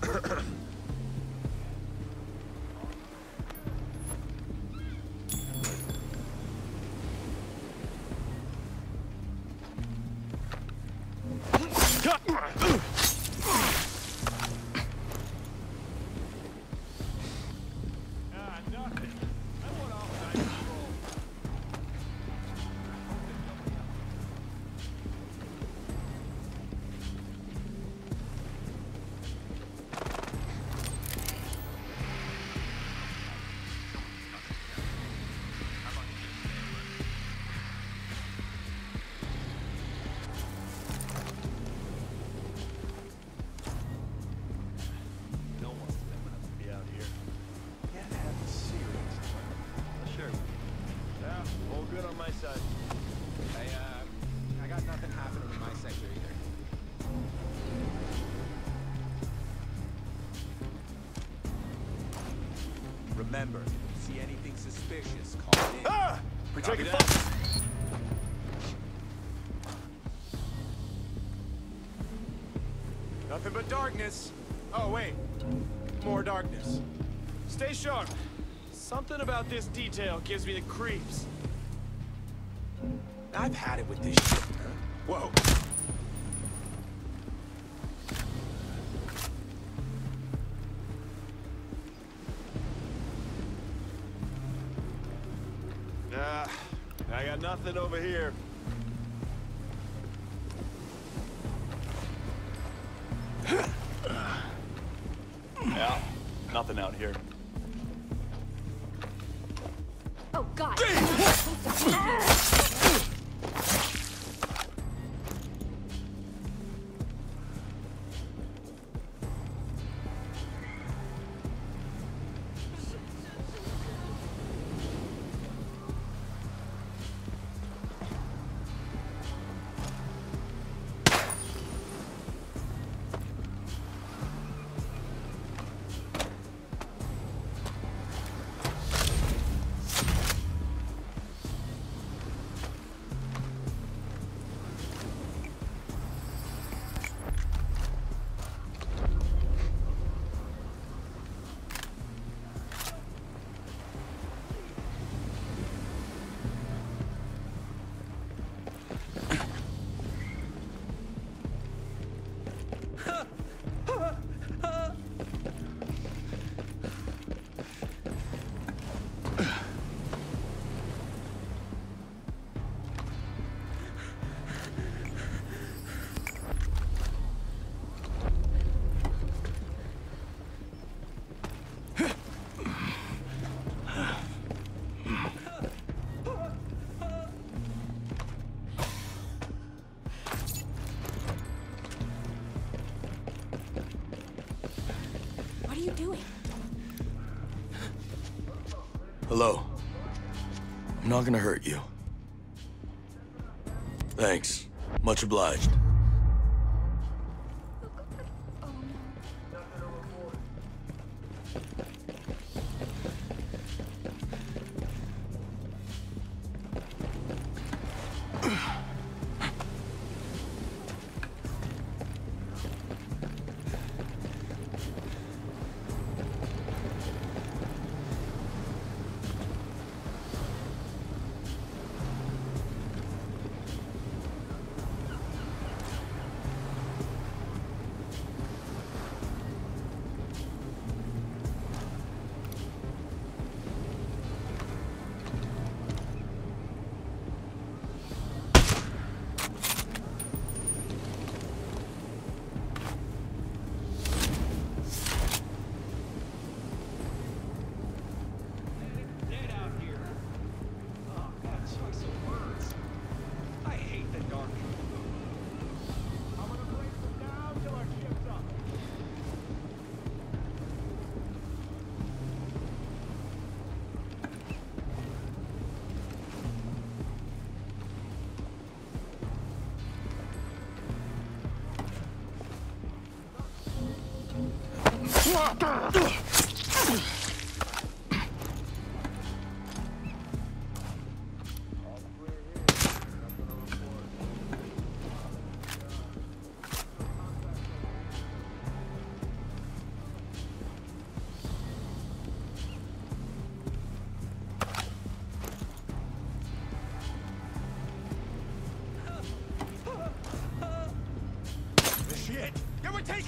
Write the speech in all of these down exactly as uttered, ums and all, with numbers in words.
Remember, if you see anything suspicious, call it in. Ah! We're taking focus. Nothing but darkness. Oh, wait. More darkness. Stay sharp. Something about this detail gives me the creeps. I've had it with this shit, huh? Whoa. Nah, I got nothing over here. Yeah, nothing out here. Oh, God. What are you doing? Hello. I'm not gonna hurt you. Thanks. Much obliged.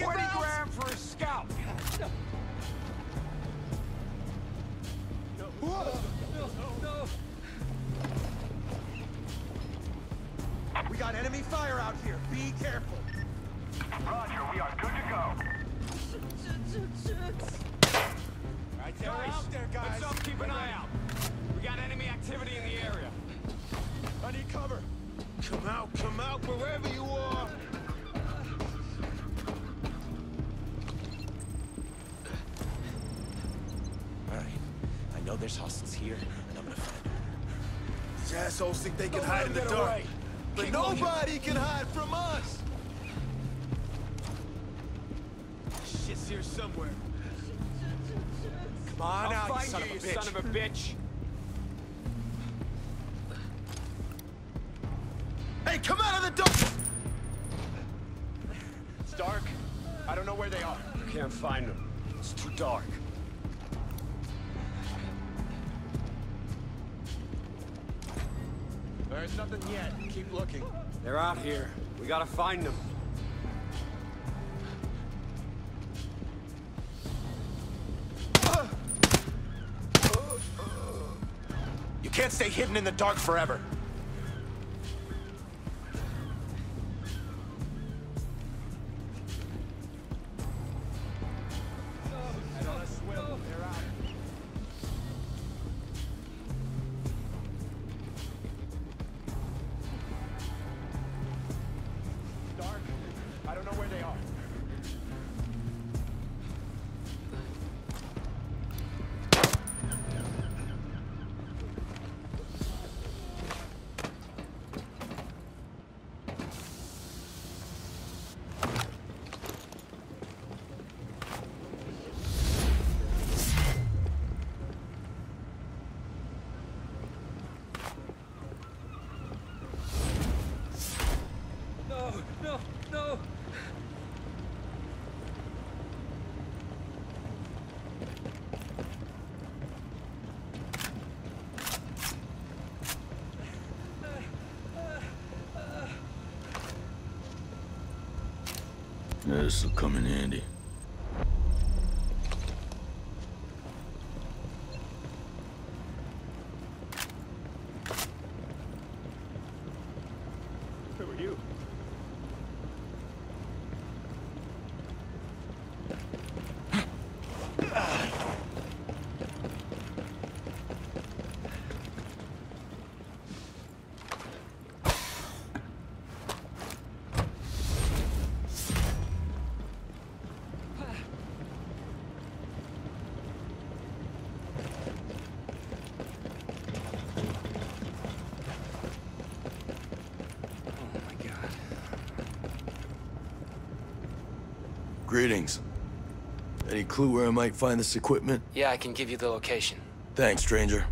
twenty grand for a scalp. We got enemy fire out here. Be careful. Roger, we are good to go. Right there, out there, guys. Let's up, keep an eye out. We got enemy activity in the area. I need cover. Come out, come out, wherever you are. All right. I know there's hostiles here, and I'm gonna find them. These assholes think they can Don't hide let in the them get dark. away. But Keep looking. nobody can hide from us! Shit's here somewhere. Come on I'll out, you find son you, of a you bitch. son of a bitch. Hey, come out of the dark! It's dark. I don't know where they are. I can't find them. It's too dark. There's nothing yet. Keep looking. They're out here. We gotta find them. You can't stay hidden in the dark forever. Head on a swivel. They're out. Dark. I don't know where they are. No, no, no! Yeah, this'll come in handy. Who are you? Greetings. Any clue where I might find this equipment? Yeah, I can give you the location. Thanks, stranger.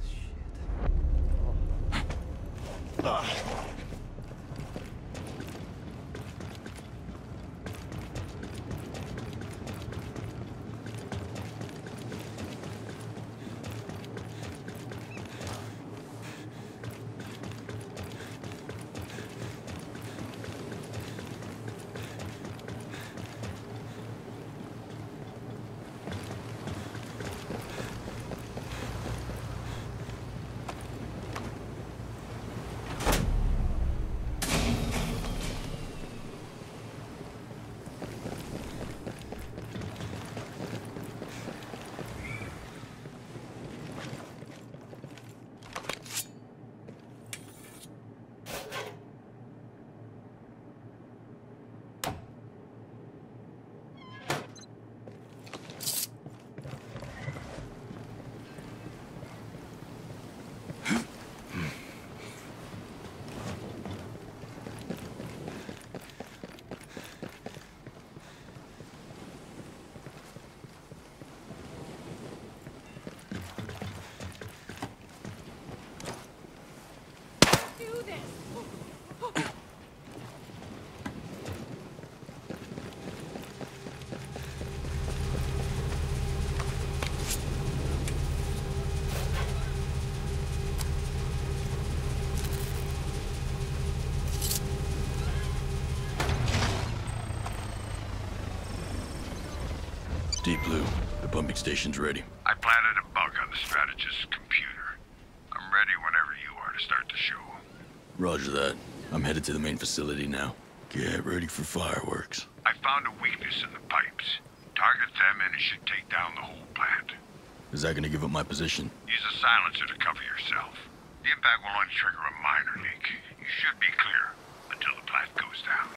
Do this! Blue. The pumping station's ready. I planted a bug on the strategist's computer. I'm ready whenever you are to start the show. Roger that. I'm headed to the main facility now. Get ready for fireworks. I found a weakness in the pipes. Target them and it should take down the whole plant. Is that gonna give up my position? Use a silencer to cover yourself. The impact will only trigger a minor leak. You should be clear until the plant goes down.